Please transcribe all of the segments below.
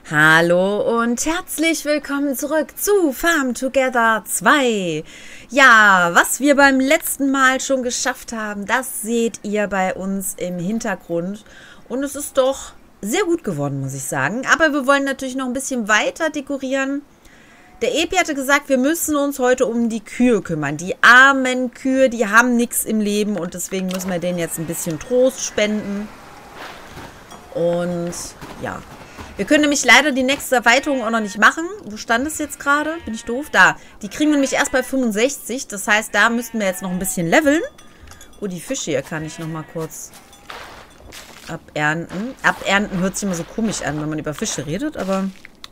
Hallo und herzlich willkommen zurück zu Farm Together 2. Ja, was wir beim letzten Mal schon geschafft haben, das seht ihr bei uns im Hintergrund. Und es ist doch sehr gut geworden, muss ich sagen. Aber wir wollen natürlich noch ein bisschen weiter dekorieren. Der Epi hatte gesagt, wir müssen uns heute um die Kühe kümmern. Die armen Kühe, die haben nichts im Leben und deswegen müssen wir denen jetzt ein bisschen Trost spenden. Und ja, wir können nämlich leider die nächste Erweiterung auch noch nicht machen. Wo stand es jetzt gerade? Bin ich doof? Da. Die kriegen wir nämlich erst bei 65. Das heißt, da müssten wir jetzt noch ein bisschen leveln. Oh, die Fische hier kann ich noch mal kurz abernten. Abernten hört sich immer so komisch an, wenn man über Fische redet, aber...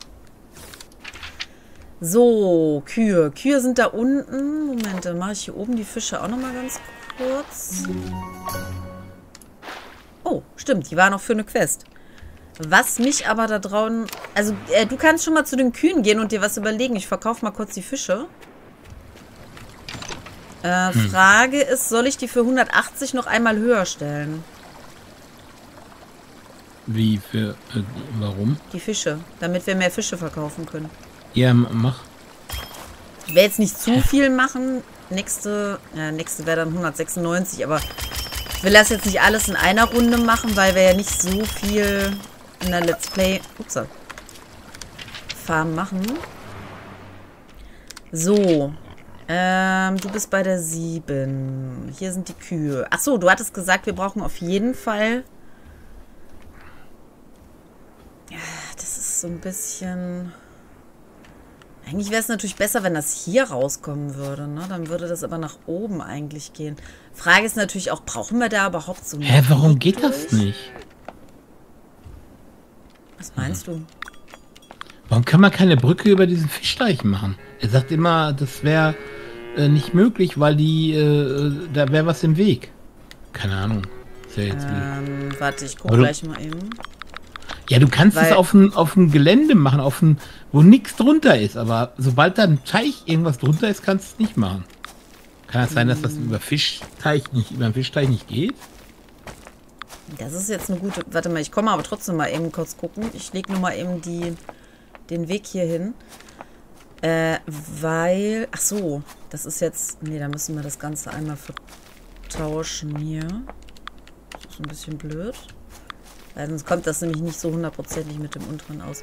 So, Kühe. Kühe sind da unten. Moment, dann mache ich hier oben die Fische auch noch mal ganz kurz. Oh, stimmt, die war noch für eine Quest. Was mich aber da draußen... Also, du kannst schon mal zu den Kühen gehen und dir was überlegen. Ich verkaufe mal kurz die Fische. Frage ist, soll ich die für 180 noch einmal höher stellen? Wie für... warum? Die Fische, damit wir mehr Fische verkaufen können. Ja, mach. Ich werde jetzt nicht zu viel machen. Nächste wäre dann 196, aber ich will das jetzt nicht alles in einer Runde machen, weil wir ja nicht so viel in der Let's Play Farm machen. So. Du bist bei der 7. Hier sind die Kühe. Achso, du hattest gesagt, wir brauchen auf jeden Fall... Ja, das ist so ein bisschen... Eigentlich wäre es natürlich besser, wenn das hier rauskommen würde, ne? Dann würde das aber nach oben eigentlich gehen. Frage ist natürlich auch, brauchen wir da überhaupt so einen Hä, warum geht durch? das nicht? Was meinst du? Warum kann man keine Brücke über diesen Fischteich machen? Er sagt immer, das wäre nicht möglich, weil da wäre was im Weg. Keine Ahnung. Ist ja jetzt Warte, ich gucke gleich mal eben. Ja, du kannst es auf dem Gelände machen, wo nichts drunter ist. Aber sobald da ein Teich irgendwas drunter ist, kannst du es nicht machen. Kann das sein, dass das über den Fischteich nicht geht? Das ist jetzt eine gute... Warte mal, ich komme aber trotzdem mal eben kurz gucken. Ich lege nur mal eben den Weg hier hin. Weil... Ach so, das ist jetzt... Nee, da müssen wir das Ganze einmal vertauschen hier. Das ist ein bisschen blöd. Weil sonst kommt das nämlich nicht so hundertprozentig mit dem unteren aus.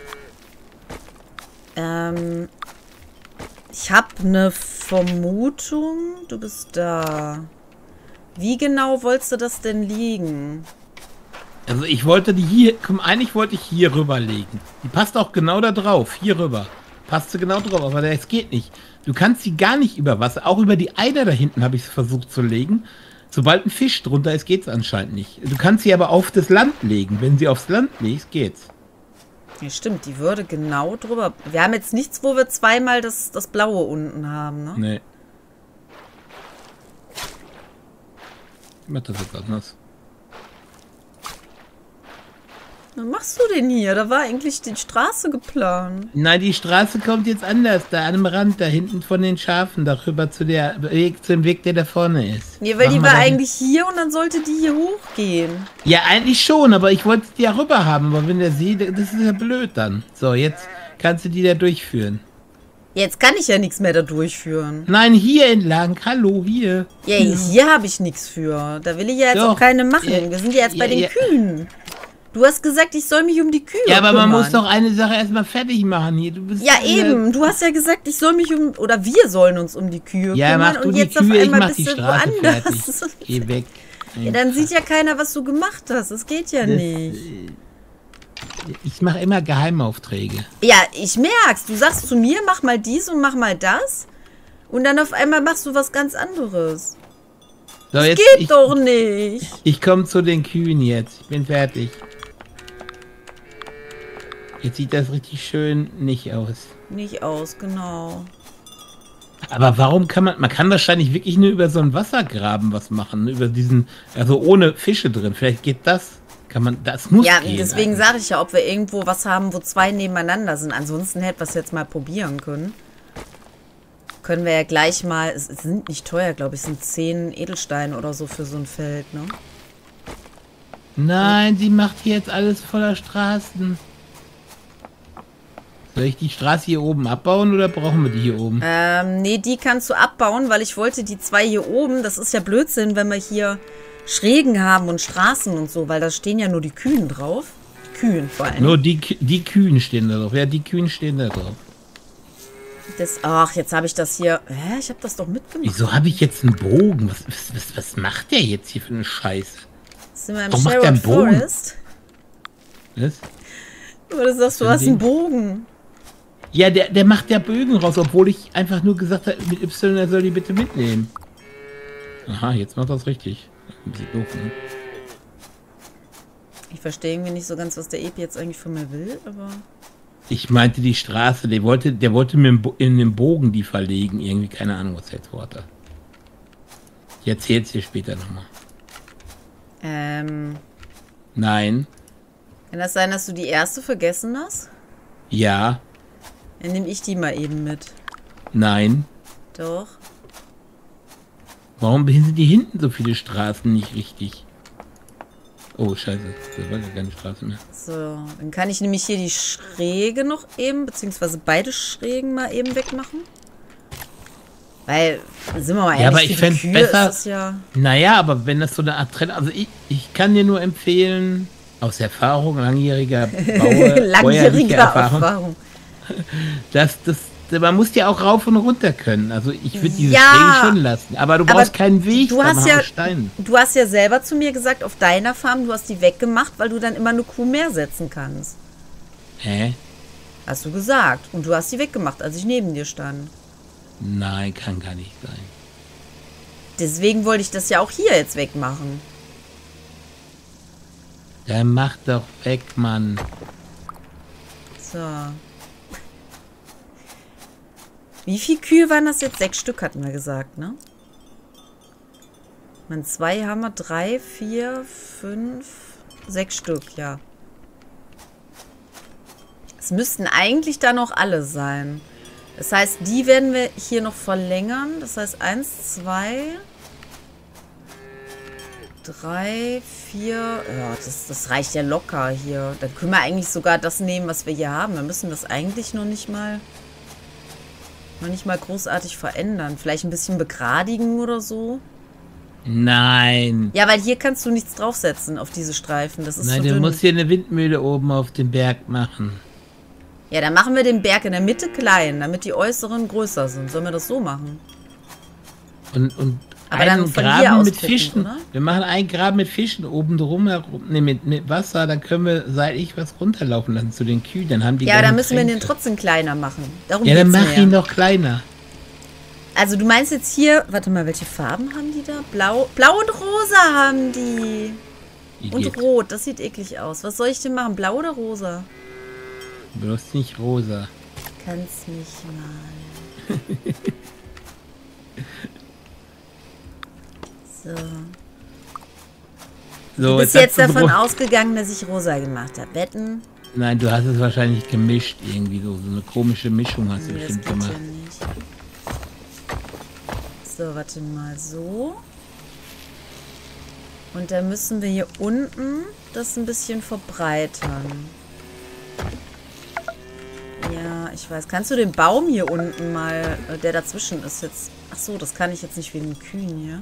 Ich habe eine Vermutung. Du bist da. Wie genau wolltest du das denn liegen? Also ich wollte die hier... Eigentlich wollte ich hier rüber legen. Die passt auch genau da drauf. Hier rüber. Passt sie genau drauf, aber das geht nicht. Du kannst sie gar nicht über Wasser. Auch über die Eider da hinten habe ich es versucht zu legen. Sobald ein Fisch drunter ist, geht es anscheinend nicht. Du kannst sie aber auf das Land legen. Wenn sie aufs Land legst, geht's. Ja, stimmt, die würde genau drüber... Wir haben jetzt nichts, wo wir zweimal das Blaue unten haben, ne? Nee. Ich mach das jetzt anders. Was machst du denn hier? Da war eigentlich die Straße geplant. Nein, die Straße kommt jetzt anders. Da an dem Rand, da hinten von den Schafen, darüber zu dem Weg, der da vorne ist. Nee, weil die war eigentlich hier und dann sollte die hier hochgehen. Ja, eigentlich schon, aber ich wollte die ja rüber haben. Aber wenn der sieht, das ist ja blöd dann. So, jetzt kannst du die da durchführen. Jetzt kann ich ja nichts mehr da durchführen. Nein, hier entlang. Hallo, hier. Ja, hier habe ich nichts für. Da will ich ja jetzt auch keine machen. Wir sind ja jetzt bei den Kühen. Du hast gesagt, ich soll mich um die Kühe kümmern. Ja, aber man muss doch eine Sache erstmal fertig machen hier. Du bist ja, eben. Du hast ja gesagt, ich soll mich oder wir sollen uns um die Kühe kümmern. Ja, mach du und die jetzt Kühe, auf einmal ich mach die Straße fertig. Geh weg. Ja, dann sieht ja keiner, was du gemacht hast. Das geht ja nicht. Ich mache immer Geheimaufträge. Ja, ich merk's. Du sagst zu mir, mach mal dies und mach mal das. Und dann auf einmal machst du was ganz anderes. So, das jetzt, geht doch nicht. Ich komme zu den Kühen jetzt. Ich bin fertig. Jetzt sieht das richtig schön nicht aus. Nicht aus, genau. Aber warum kann man kann wahrscheinlich wirklich nur über so einen Wassergraben was machen, über diesen, also ohne Fische drin. Vielleicht geht das, das muss ja, gehen deswegen sage ich ja, ob wir irgendwo was haben, wo zwei nebeneinander sind. Ansonsten hätten wir es jetzt mal probieren können. Können wir ja gleich mal, es sind nicht teuer, glaube ich, es sind 10 Edelsteine oder so für so ein Feld, ne? Nein, sie macht hier jetzt alles voller Straßen. Soll ich die Straße hier oben abbauen oder brauchen wir die hier oben? Nee, die kannst du abbauen, weil ich wollte die 2 hier oben, das ist ja Blödsinn, wenn wir hier Schrägen haben und Straßen und so, weil da stehen ja nur die Kühen drauf. Die Kühen vor allem. Nur die Kühen stehen da drauf. Ja, die Kühen stehen da drauf. Ach, jetzt habe ich das hier. Hä? Ich habe das doch mitgemacht. Wieso habe ich jetzt einen Bogen? Was macht der jetzt hier für eine Scheiße? Sind wir im Warum macht der einen Sherwood Bogen? Forest? Was? Aber du sagst, du hast einen Bogen. Ja, der macht ja Bögen raus, obwohl ich einfach nur gesagt habe, mit Y, er soll die bitte mitnehmen. Aha, jetzt macht das richtig. Ein bisschen doof, ne? Ich verstehe irgendwie nicht so ganz, was der Epi jetzt eigentlich von mir will, aber... Ich meinte die Straße, der wollte mir in den Bogen die verlegen. Irgendwie, keine Ahnung, was er jetzt wollte. Ich erzähl's dir später nochmal. Nein. Kann das sein, dass du die erste vergessen hast? Ja. Dann nehme ich die mal eben mit. Nein. Doch. Warum sind die hinten so viele Straßen nicht richtig? Oh, scheiße. Das war ja keine Straße mehr. So, dann kann ich nämlich hier die Schräge noch eben, beziehungsweise beide Schrägen mal eben wegmachen. Weil, sind wir mal ehrlich, Ja, aber ich fände es besser. Ja naja, aber wenn das so eine Art Trend. Also ich kann dir nur empfehlen, aus Erfahrung, langjähriger langjähriger Erfahrung. Man muss ja auch rauf und runter können. Also ich würde diese Schräge schon lassen. Aber du brauchst keinen Weg. Du hast ja selber zu mir gesagt, auf deiner Farm, du hast die weggemacht, weil du dann immer eine Kuh mehr setzen kannst. Hä? Hast du gesagt. Und du hast die weggemacht, als ich neben dir stand. Nein, kann gar nicht sein. Deswegen wollte ich das ja auch hier jetzt wegmachen. Dann mach doch weg, Mann. So. Wie viele Kühe waren das jetzt? 6 Stück hatten wir gesagt, ne? Man 2 haben wir, 3, 4, 5, 6 Stück, ja. Es müssten eigentlich da noch alle sein. Das heißt, die werden wir hier noch verlängern. Das heißt 1, 2, 3, 4. Ja, das reicht ja locker hier. Dann können wir eigentlich sogar das nehmen, was wir hier haben. Wir müssen das eigentlich noch nicht mal großartig verändern. Vielleicht ein bisschen begradigen oder so. Nein. Ja, weil hier kannst du nichts draufsetzen auf diese Streifen. Das ist Nein, zu du dünn. musst hier eine Windmühle oben auf dem Berg machen. Ja, dann machen wir den Berg in der Mitte klein, damit die äußeren größer sind. Sollen wir das so machen? Und aber dann von hier Graben aus mit picken, Fischen. oder? Wir machen einen Graben mit Fischen oben drum herum, ne, mit Wasser, dann können wir seitlich was runterlaufen lassen zu den Kühen. Dann haben die Ja, aber dann keine müssen wir den Tränke. trotzdem kleiner machen. Darum Ja, dann geht's mach mir. ihn doch kleiner. Also du meinst jetzt hier, warte mal, welche Farben haben die da? Blau und rosa haben die. Und Idiot. rot, das sieht eklig aus. Was soll ich denn machen, blau oder rosa? Bloß nicht rosa. Kannst mich mal. So. So, Du bist hast jetzt du davon gebro- ausgegangen, dass ich rosa gemacht habe. Wetten? Nein, du hast es wahrscheinlich gemischt irgendwie so eine komische Mischung hast du Nee, das bestimmt geht ja gemacht. nicht. So, warte mal, so. Und dann müssen wir hier unten das ein bisschen verbreitern. Ja, ich weiß. Kannst du den Baum hier unten mal, der dazwischen ist jetzt... Ach so, das kann ich jetzt nicht wegen den Kühen hier.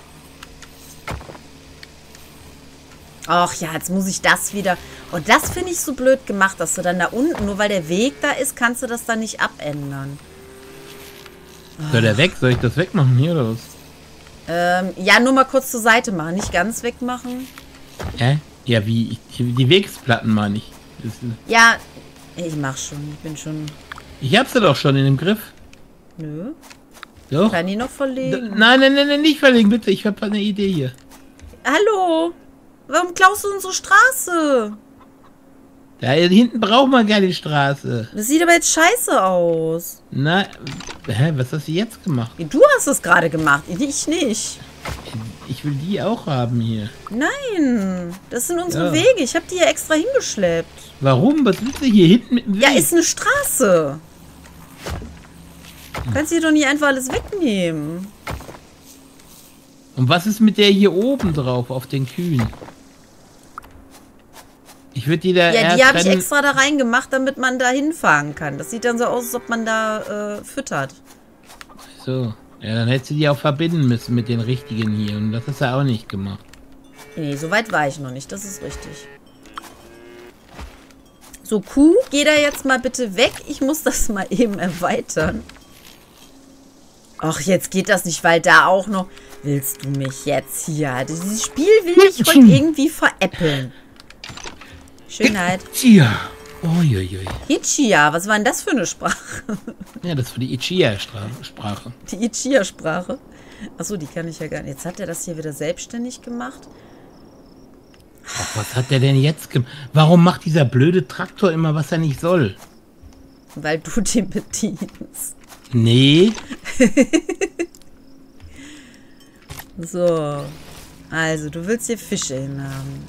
Ach ja, jetzt muss ich das wieder... Und das finde ich so blöd gemacht, dass du dann da unten, nur weil der Weg da ist, kannst du das dann nicht abändern. Soll der weg? Soll ich das wegmachen hier oder was? Ja, nur mal kurz zur Seite machen, nicht ganz wegmachen. Hä? Ja, wie? Die Wegsplatten meine ich. Ja, ich mach schon, ich bin schon... Ich hab's ja doch schon in dem Griff. Nö, Doch. kann die noch verlegen. Nein, nicht verlegen, bitte. Ich hab eine Idee hier. Hallo, warum klaust du unsere Straße? Da hinten braucht man keine Straße. Das sieht aber jetzt scheiße aus. Na, was hast du jetzt gemacht? Du hast es gerade gemacht, ich nicht. Ich will die auch haben hier. Nein, das sind unsere Ja. Wege. Ich habe die hier extra hingeschleppt. Warum? Was willst du hier hinten mit dem Weg? Ja, ist eine Straße. Kannst du hier doch nicht einfach alles wegnehmen. Und was ist mit der hier oben drauf, auf den Kühen? Ich würde die da Ja, die habe ich extra da reingemacht, damit man da hinfahren kann. Das sieht dann so aus, als ob man da füttert. So. Ja, dann hättest du die auch verbinden müssen mit den richtigen hier. Und das hast du auch nicht gemacht. Nee, so weit war ich noch nicht. Das ist richtig. So, Kuh, geh da jetzt mal bitte weg. Ich muss das mal eben erweitern. Ach, jetzt geht das nicht, weil da auch noch... Willst du mich jetzt hier... Dieses Spiel will mich heute irgendwie veräppeln. Schönheit. Ichia. Uiuiui. Ichia, was war denn das für eine Sprache? Ja, das war die Ichia-Sprache. Die Ichia-Sprache? Achso, die kann ich ja gar nicht. Jetzt hat er das hier wieder selbstständig gemacht. Ach, was hat der denn jetzt gemacht? Warum macht dieser blöde Traktor immer, was er nicht soll? Weil du den bedienst. Nee. So. Also, du willst hier Fische hinhaben.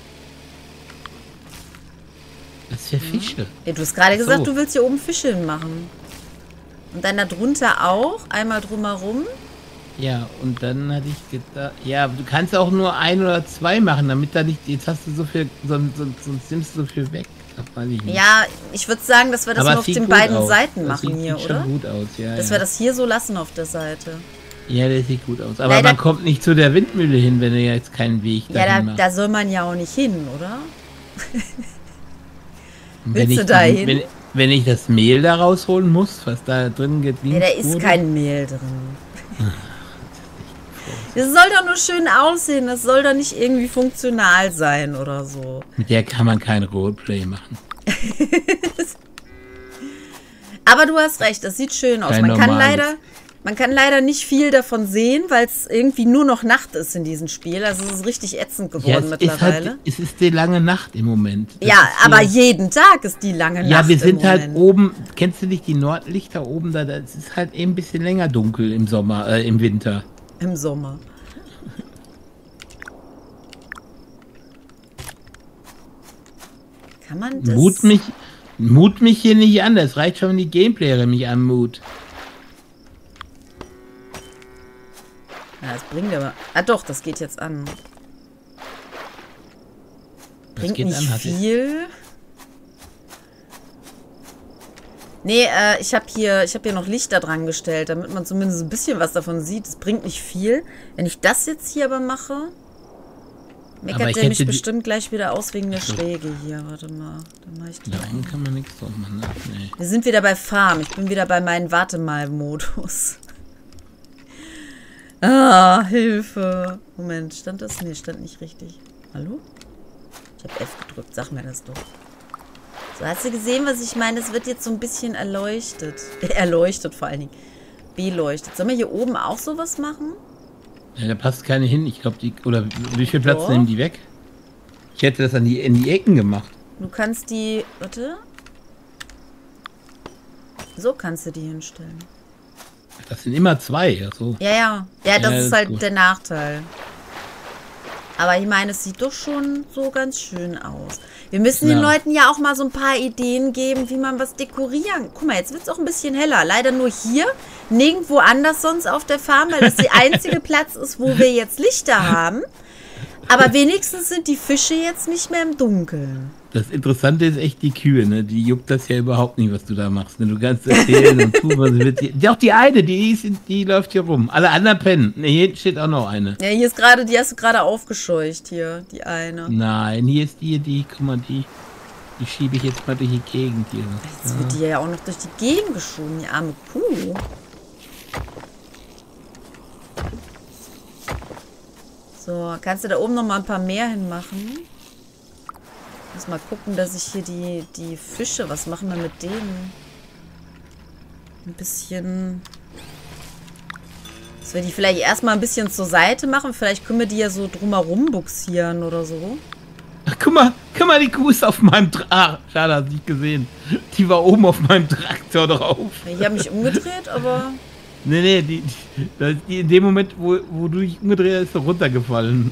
Das ist für Fische. Ja, du hast gerade gesagt, du willst hier oben Fische hinmachen. Und dann da drunter auch. Einmal drumherum. Ja, und dann hatte ich gedacht, ja, du kannst auch nur 1 oder 2 machen, damit da nicht, jetzt hast du so viel, sonst nimmst du so viel weg. Das weiß ich nicht. Ja, ich würde sagen, dass wir das nur auf den beiden Seiten machen hier, oder? oder? Sieht gut aus, ja. Dass wir das hier so lassen auf der Seite. Ja, der sieht gut aus. Aber leider, man kommt nicht zu der Windmühle hin, wenn er jetzt keinen Weg dahin macht. Da soll man ja auch nicht hin, oder? Willst du da hin? Wenn ich das Mehl da rausholen muss, was da drin gedient wurde? Ja, da ist kein Mehl drin. Das soll doch nur schön aussehen. Das soll doch nicht irgendwie funktional sein oder so. Mit der kann man kein Roleplay machen. Aber du hast recht, das sieht schön aus. Man kann leider nicht viel davon sehen, weil es irgendwie nur noch Nacht ist in diesem Spiel. Also es ist richtig ätzend geworden mittlerweile. Es ist die lange Nacht im Moment. Ja, aber jeden Tag ist die lange Nacht. Ja, wir sind halt oben, kennst du nicht die Nordlichter oben da? Das ist halt eben ein bisschen länger dunkel im Sommer, im Winter. Im Sommer. Kann man das... Mut mich hier nicht an. Das reicht schon, wenn die Gameplayer mich anmut. Ja, das bringt aber... Ah doch, das geht jetzt an. Bringt nicht viel. Nee, ich hab hier noch Lichter dran gestellt, damit man zumindest ein bisschen was davon sieht. Es bringt nicht viel. Wenn ich das jetzt hier aber mache, meckert der mich bestimmt gleich wieder aus wegen der Schräge hier. Warte mal. Dann mach ich die. Da oben kann man nichts drauf machen, ne? Nee. Wir sind wieder bei Farm. Ich bin wieder bei meinem Warte-mal-Modus. Ah, Hilfe. Moment, stand das? Nee, stand nicht richtig. Hallo? Ich habe F gedrückt, sag mir das doch. So, hast du gesehen, was ich meine? Es wird jetzt so ein bisschen erleuchtet. Erleuchtet vor allen Dingen. Beleuchtet. Sollen wir hier oben auch sowas machen? Ja, da passt keine hin. Ich glaube, die... Oder wie viel Platz nehmen die weg? Ich hätte das in die Ecken gemacht. Du kannst die... Warte. So kannst du die hinstellen. Das sind immer 2, so. Ja, das ist halt der Nachteil. Aber ich meine, es sieht doch schon so ganz schön aus. Wir müssen den Leuten ja auch mal so ein paar Ideen geben, wie man was dekorieren. Guck mal, jetzt wird es auch ein bisschen heller. Leider nur hier, nirgendwo anders sonst auf der Farm, weil das der einzige Platz ist, wo wir jetzt Lichter haben. Aber wenigstens sind die Fische jetzt nicht mehr im Dunkeln. Das Interessante ist echt die Kühe, ne? Die juckt das ja überhaupt nicht, was du da machst. Ne? Du kannst erzählen und tun, was du willst. Auch die eine, die läuft hier rum. Alle anderen pennen. Ne, hier steht auch noch eine. Ja, hier ist gerade, die hast du gerade aufgescheucht, hier, die eine. Nein, hier ist die, guck mal, die schiebe ich jetzt mal durch die Gegend hier. Jetzt wird die ja auch noch durch die Gegend geschoben, die arme Kuh. So, kannst du da oben noch mal ein paar mehr hinmachen? Muss mal gucken, dass ich hier die Fische, was machen wir mit denen? Ein bisschen... Dass wir die vielleicht erstmal ein bisschen zur Seite machen. Vielleicht können wir die ja so drumherum buxieren oder so. Ach, guck mal, die Kuh ist auf meinem Traktor. Schade, hast du nicht gesehen. Die war oben auf meinem Traktor drauf. Ich habe mich umgedreht, aber... Nee, die in dem Moment, wo du dich umgedreht hast, ist doch runtergefallen.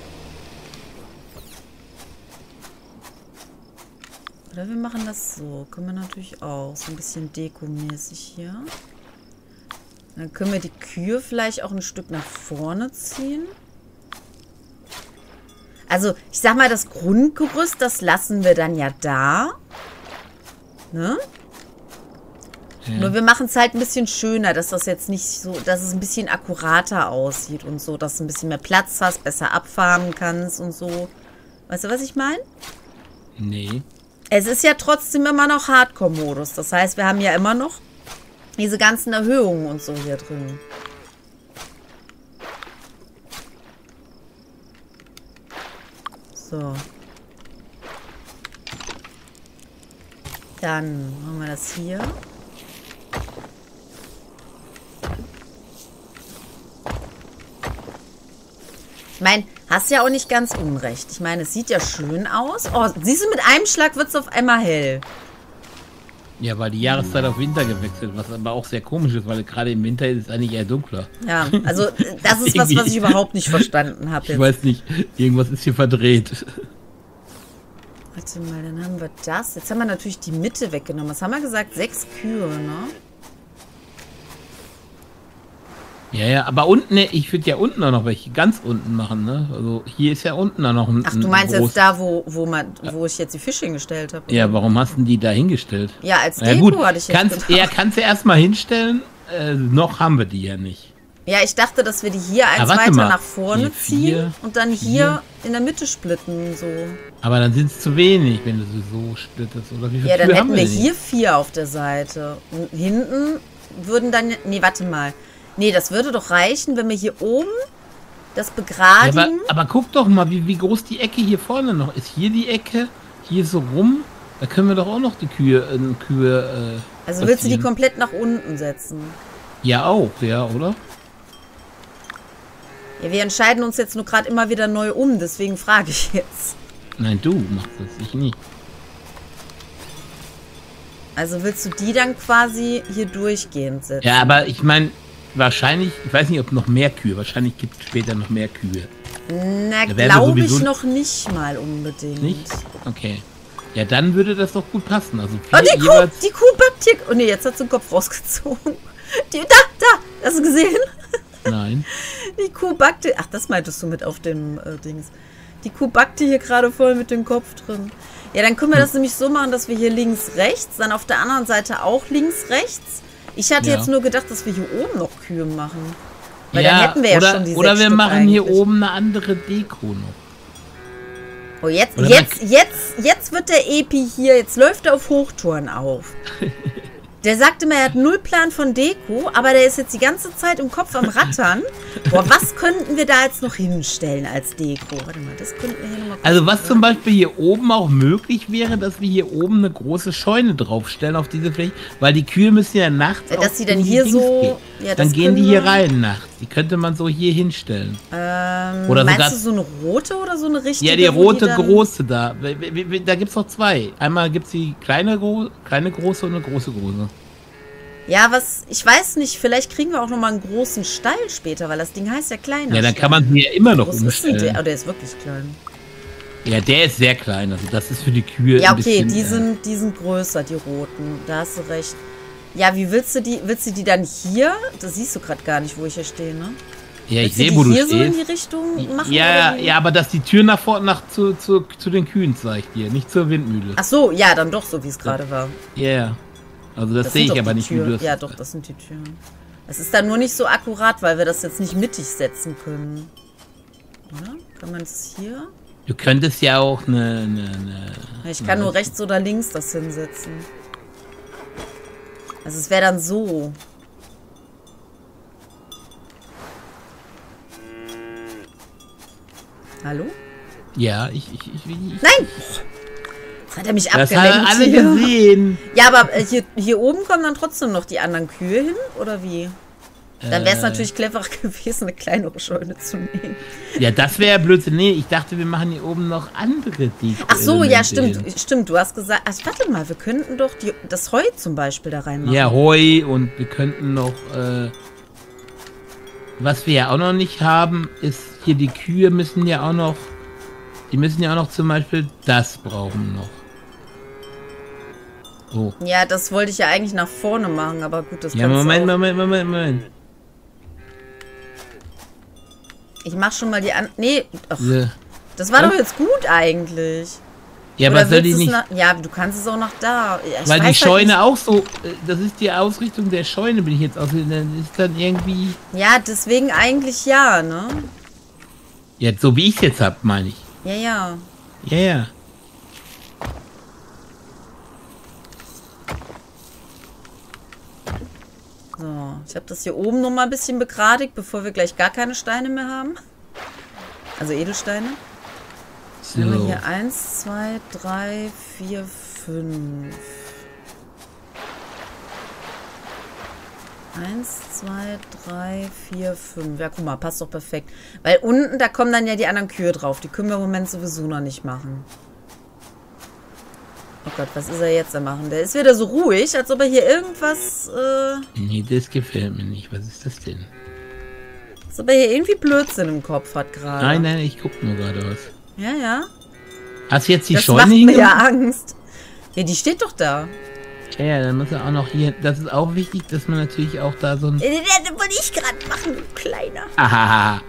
Oder wir machen das so. Können wir natürlich auch. So ein bisschen dekomäßig hier. Dann können wir die Kühe vielleicht auch ein Stück nach vorne ziehen. Also, ich sag mal, das Grundgerüst, das lassen wir dann ja da. Ne? Ja. Nur wir machen es halt ein bisschen schöner, dass das jetzt nicht so, dass es ein bisschen akkurater aussieht und so, dass du ein bisschen mehr Platz hast, besser abfarben kannst und so. Weißt du, was ich meine? Nee. Es ist ja trotzdem immer noch Hardcore-Modus. Das heißt, wir haben ja immer noch diese ganzen Erhöhungen und so hier drin. So. Dann machen wir das hier. Ich meine, hast ja auch nicht ganz unrecht. Ich meine, es sieht ja schön aus. Oh, siehst du, mit einem Schlag wird es auf einmal hell. Ja, weil die Jahreszeit auf Winter gewechselt, was aber auch sehr komisch ist, weil gerade im Winter ist es eigentlich eher dunkler. Ja, also das ist was ich überhaupt nicht verstanden habe. Ich weiß nicht, irgendwas ist hier verdreht. Warte mal, dann haben wir das. Jetzt haben wir natürlich die Mitte weggenommen. Was haben wir gesagt? 6 Kühe, ne? Ja, aber unten, ich würde ja unten auch noch welche ganz unten machen, ne? Also hier ist ja unten auch noch ein. Ach, du meinst jetzt da, wo ich jetzt die Fische hingestellt habe? Ja, warum hast du die da hingestellt? Ja, als Deko hatte ich jetzt gedacht. Kannst du erstmal hinstellen, noch haben wir die ja nicht. Ja, ich dachte, dass wir die hier eins weiter nach vorne ziehen und dann hier in der Mitte splitten, so. Aber dann sind es zu wenig, wenn du sie so splittest. Oder wie viele ja, dann Kühe hätten wir hier 4 auf der Seite. Und hinten würden dann... Nee, warte mal. Nee, das würde doch reichen, wenn wir hier oben das begradigen. Ja, aber guck doch mal, wie groß die Ecke hier vorne noch ist. Hier die Ecke, hier so rum. Da können wir doch auch noch die Kühe also willst du die komplett nach unten setzen? Ja, auch, ja, oder? Ja, wir entscheiden uns jetzt nur gerade immer wieder neu um, deswegen frage ich jetzt. Nein, du machst das, ich nicht. Also willst du die dann quasi hier durchgehend setzen? Ja, aber ich meine, wahrscheinlich, ich weiß nicht, ob noch mehr Kühe, wahrscheinlich gibt es später noch mehr Kühe. Na, glaube ich noch nicht mal unbedingt. Nicht? Okay. Ja, dann würde das doch gut passen. Also oh, die Kuh backt hier. Oh ne, jetzt hat sie den Kopf rausgezogen. Da, hast du gesehen? Nein. Die Kuh backte. Ach, das meintest du mit auf dem Dings. Die Kuh backte hier gerade voll mit dem Kopf drin. Ja, dann können wir das nämlich so machen, dass wir hier links, rechts, dann auf der anderen Seite auch links, rechts. Ich hatte jetzt nur gedacht, dass wir hier oben noch Kühe machen. Weil dann hätten wir ja schon die 6 Oder wir Stück machen eigentlich. Hier oben eine andere Deko noch. Oh, jetzt wird der Epi hier, jetzt läuft er auf Hochtouren auf. Der sagte mir, er hat 0 Plan von Deko, aber der ist jetzt die ganze Zeit im Kopf am Rattern. Boah, was könnten wir da jetzt noch hinstellen als Deko? Warte mal, das könnten wir hier nochmal... Also was zum Beispiel hier oben auch möglich wäre, dass wir hier oben eine große Scheune draufstellen auf diese Fläche, weil die Kühe müssen ja nachts... dass sie dann hier so... Ja, dann gehen die hier rein nachts. Die könnte man so hier hinstellen. Oder meinst du so eine rote oder so eine richtige? Ja, die rote große da. Da gibt es noch 2. Einmal gibt es die kleine große und eine große große. Ja, ich weiß nicht, vielleicht kriegen wir auch nochmal einen großen Stall später, weil das Ding heißt ja kleiner. Ja, dann kann man sie ja immer noch umstellen. Der ist wirklich klein. Ja, der ist sehr klein. Also das ist für die Kühe. Ja, okay, die sind größer, die roten. Da hast du recht. Ja, wie willst du die dann hier? Das siehst du gerade gar nicht, wo ich hier stehe, ne? Ja, ich sehe, wo du stehst. Hier so in die Richtung machen? Ja, aber dass die Tür nach vorne zu den Kühen zeigt dir, nicht zur Windmühle. Ach so, ja, dann doch so, wie es gerade war. Ja, yeah. Also das sehe ich aber nicht, wie du das... Ja, doch, das sind die Türen. Es ist dann nur nicht so akkurat, weil wir das jetzt nicht mittig setzen können. Oder? Kann man es hier? Du könntest ja auch Ich kann nur rechts oder links das hinsetzen. Also es wäre dann so. Hallo? Ja, ich Nein! Jetzt hat er mich abgelenkt. Das haben alle gesehen. Ja, aber hier oben kommen dann trotzdem noch die anderen Kühe hin, oder wie? Dann wäre es natürlich cleverer gewesen, eine kleinere Scheune zu nehmen. Ja, das wäre ja Blödsinn. Nee, ich dachte, wir machen hier oben noch andere Deko. Ach so, ja, stimmt. Du hast gesagt, ach, warte mal, wir könnten doch das Heu zum Beispiel da reinmachen. Ja, Heu und wir könnten noch, was wir ja auch noch nicht haben, ist hier die Kühe müssen ja auch noch, zum Beispiel das brauchen noch. Oh. Ja, das wollte ich ja eigentlich nach vorne machen, aber gut, das ja, Moment. Ich mach schon mal die Nee, ach, ja. Das war doch jetzt gut eigentlich. Ja, Oder was soll die willst du nicht? es ja, du kannst es auch nach da. Ja, Weil die weiß halt Scheune auch so, das ist die Ausrichtung der Scheune, bin ich jetzt aus. Dann ist dann irgendwie. nicht. Ja, deswegen eigentlich ja, ne? Jetzt so wie ich es jetzt hab, meine ich. Ja, ja. Ja, ja. So, ich habe das hier oben noch mal ein bisschen begradigt, bevor wir gleich gar keine Steine mehr haben. Also Edelsteine. So. Dann haben wir hier 1, 2, 3, 4, 5. 1, 2, 3, 4, 5. Ja, guck mal, passt doch perfekt. Weil unten, da kommen dann ja die anderen Kühe drauf. Die können wir im Moment sowieso noch nicht machen. Oh Gott, was ist er jetzt am machen? Der ist wieder so ruhig, als ob er hier irgendwas... Nee, das gefällt mir nicht. Was ist das denn? als ob er hier irgendwie Blödsinn im Kopf hat gerade. Nein, nein, ich guck nur gerade was. Ja, ja. Hast du jetzt die Das Scheune macht mir hingemacht? ja Angst. Ja, die steht doch da. Ja, ja, dann muss er auch noch hier. Das ist auch wichtig, dass man natürlich auch da so ein. Das wollte ich gerade machen, du Kleiner. Ahaha.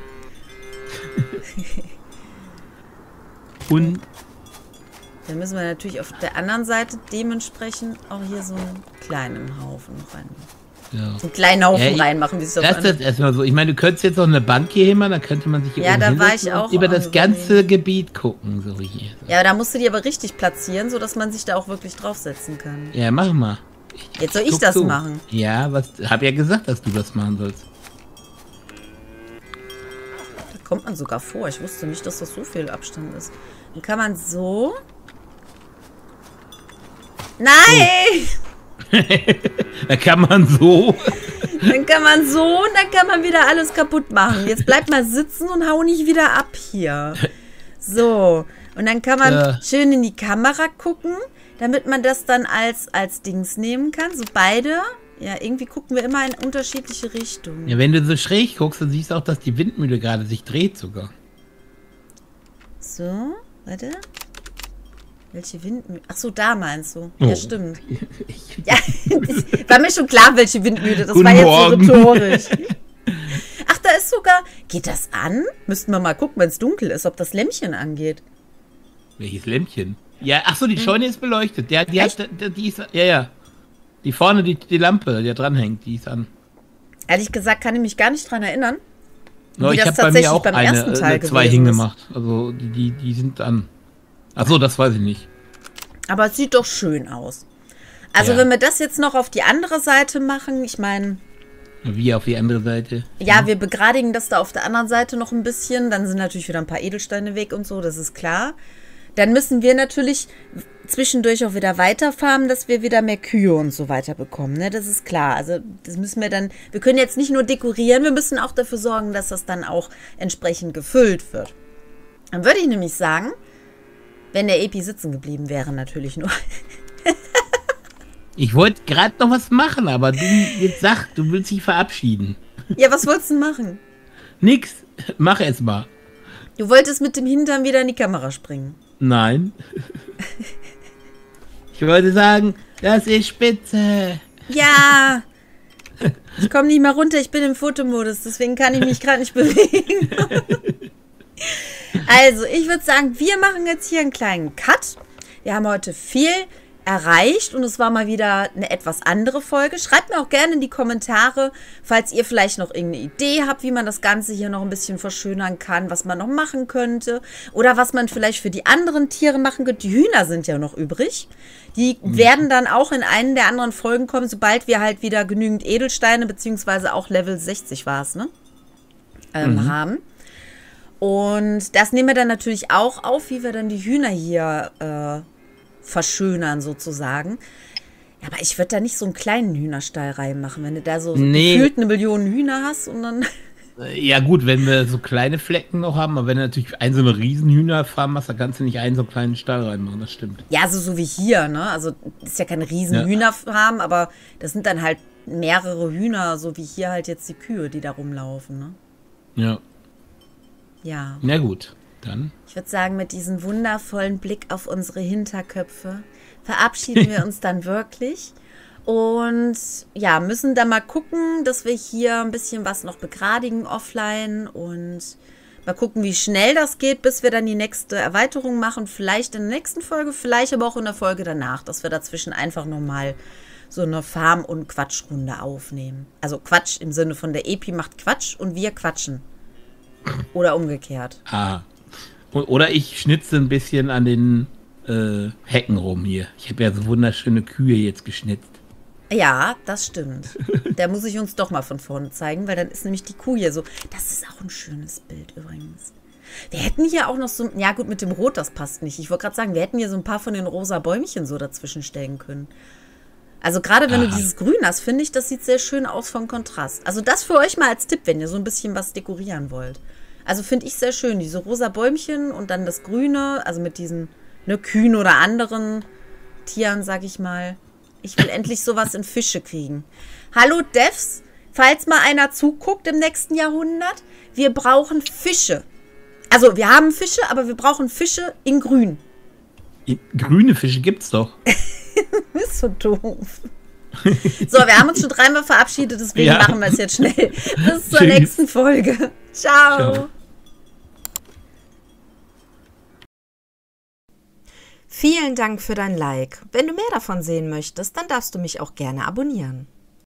Und Dann müssen wir natürlich auf der anderen Seite dementsprechend auch hier so einen kleinen Haufen rein. ja. Einen kleinen Haufen Ja, reinmachen, wie sich das Das ist anhört. das erstmal so. Ich meine, du könntest jetzt auch eine Bank hier hinmachen, dann könnte man sich hier Ja, oben da war hinsetzen ich auch und über am das ganze Überlegen. Gebiet gucken, so hier. So. Ja, da musst du die aber richtig platzieren, sodass man sich da auch wirklich draufsetzen kann. Ja, mach mal. Jetzt soll ich Guck das zu. machen. Ja, hab ja gesagt, dass du das machen sollst. Da kommt man sogar vor. Ich wusste nicht, dass das so viel Abstand ist. Dann kann man so... Nein! Da kann man so. Dann kann man so und dann kann man wieder alles kaputt machen. Jetzt bleib mal sitzen und hau nicht wieder ab hier. So. Und dann kann man Ja. schön in die Kamera gucken, damit man das dann als Dings nehmen kann. So beide. Ja, irgendwie gucken wir immer in unterschiedliche Richtungen. Ja, wenn du so schräg guckst, dann siehst du auch, dass die Windmühle gerade sich dreht sogar. So, warte. Welche Windmühle? Ach so, da meinst du. Oh. Ja, stimmt. Ja, das war mir schon klar, welche Windmühle. Das Guten war jetzt Morgen. so rhetorisch. Ach, da ist sogar... Geht das an? Müssten wir mal gucken, wenn es dunkel ist, ob das Lämpchen angeht. Welches Lämpchen? Ja, ach so, die Scheune ist beleuchtet. Die Hm. Echt? die ist, ja, ja. Die vorne, die Lampe, die da dran hängt, die ist an. Ehrlich gesagt kann ich mich gar nicht dran erinnern. No, wie ich das habe bei mir tatsächlich auch beim ersten Teil zwei gewesen hingemacht. Also die sind an. Ach so, das weiß ich nicht. Aber es sieht doch schön aus. Also Ja. wenn wir das jetzt noch auf die andere Seite machen, ich meine, Wie auf die andere Seite. ja, wir begradigen das da auf der anderen Seite noch ein bisschen. Dann sind natürlich wieder ein paar Edelsteine weg und so, das ist klar. Dann müssen wir natürlich zwischendurch auch wieder weiterfarmen, dass wir wieder mehr Kühe und so weiter bekommen. Ne? Das ist klar. Also das müssen wir dann, wir können jetzt nicht nur dekorieren, wir müssen auch dafür sorgen, dass das dann auch entsprechend gefüllt wird. Dann würde ich nämlich sagen, wenn der Epi sitzen geblieben wäre, natürlich nur. Ich wollte gerade noch was machen, aber du jetzt sag, du willst dich verabschieden. Ja, was wolltest du machen? Nix, mach es mal. Du wolltest mit dem Hintern wieder in die Kamera springen. Nein. Ich wollte sagen, das ist spitze. Ja! Ich komme nicht mehr runter, ich bin im Fotomodus, deswegen kann ich mich gerade nicht bewegen. Also, ich würde sagen, wir machen jetzt hier einen kleinen Cut. Wir haben heute viel erreicht und es war mal wieder eine etwas andere Folge. Schreibt mir auch gerne in die Kommentare, falls ihr vielleicht noch irgendeine Idee habt, wie man das Ganze hier noch ein bisschen verschönern kann, was man noch machen könnte oder was man vielleicht für die anderen Tiere machen könnte. Die Hühner sind ja noch übrig. Die werden dann auch in einen der anderen Folgen kommen, sobald wir halt wieder genügend Edelsteine, beziehungsweise auch Level 60 war es, ne? Haben. Und das nehmen wir dann natürlich auch auf, wie wir dann die Hühner hier verschönern sozusagen. Ja, aber ich würde da nicht so einen kleinen Hühnerstall reinmachen, wenn du da so gefühlt 1 Million Hühner hast und dann... Ja gut, wenn wir so kleine Flecken noch haben, aber wenn du natürlich so eine riesen Hühnerfarm hast, dann kannst du nicht einen so kleinen Stall reinmachen, das stimmt. Ja, so wie hier, ne? Also das ist ja keine riesen Hühnerfarm, aber das sind dann halt mehrere Hühner, so wie hier halt jetzt die Kühe, die da rumlaufen, ne? Ja. Ja. Na gut, dann. Ich würde sagen, mit diesem wundervollen Blick auf unsere Hinterköpfe verabschieden wir uns dann wirklich. Und ja, müssen dann mal gucken, dass wir hier ein bisschen was noch begradigen offline und Mal gucken, wie schnell das geht, bis wir dann die nächste Erweiterung machen. Vielleicht in der nächsten Folge, vielleicht aber auch in der Folge danach, dass wir dazwischen einfach nochmal so eine Farm- und Quatschrunde aufnehmen. Also Quatsch im Sinne von der Epi macht Quatsch und wir quatschen. Oder umgekehrt. Ah. Oder ich schnitze ein bisschen an den Hecken rum hier. Ich habe ja so wunderschöne Kühe jetzt geschnitzt. Ja, das stimmt. Der muss ich uns doch mal von vorne zeigen, weil dann ist nämlich die Kuh hier so. Das ist auch ein schönes Bild übrigens. Wir hätten hier auch noch so, ja gut, mit dem Rot, das passt nicht. Ich wollte gerade sagen, wir hätten hier so ein paar von den rosa Bäumchen so dazwischen stellen können. Also gerade wenn du dieses Grün hast, finde ich, das sieht sehr schön aus vom Kontrast. Also das für euch mal als Tipp, wenn ihr so ein bisschen was dekorieren wollt. Also finde ich sehr schön, diese rosa Bäumchen und dann das Grüne, also mit diesen Kühen oder anderen Tieren, sag ich mal. Ich will endlich sowas in Fische kriegen. Hallo Devs, falls mal einer zuguckt im nächsten Jahrhundert, wir brauchen Fische. Also wir haben Fische, aber wir brauchen Fische in Grün. Grüne Fische gibt's doch. Ist so doof. So, wir haben uns schon dreimal verabschiedet, deswegen machen wir es jetzt schnell. Bis zur nächsten Folge. Ciao. Vielen Dank für dein Like. Wenn du mehr davon sehen möchtest, dann darfst du mich auch gerne abonnieren.